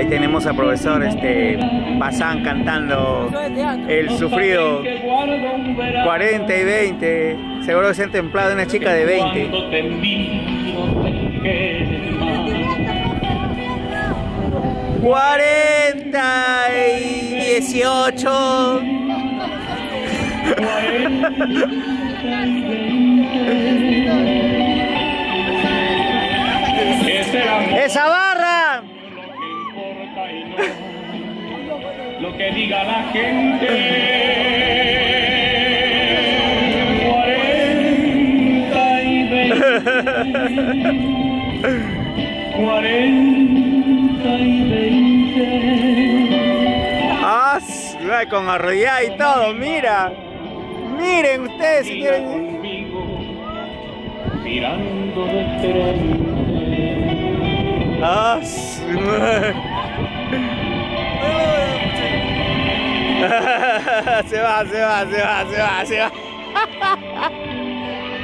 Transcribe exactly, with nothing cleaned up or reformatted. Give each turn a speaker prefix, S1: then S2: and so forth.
S1: tenemos al profesor este, Bazán cantando el sufrido cuarenta y veinte. Seguro que se han templado una chica de veinte. cuarenta y dieciocho. ¡Esa barra!
S2: Lo que diga la gente. Cuarenta y veinte. Cuarenta y veinte.
S1: Ah, con arrodillada y todo, mira. Miren ustedes si quieren.
S2: Mirando de frente.
S1: Ah, se va, se va, se va, se va, se va.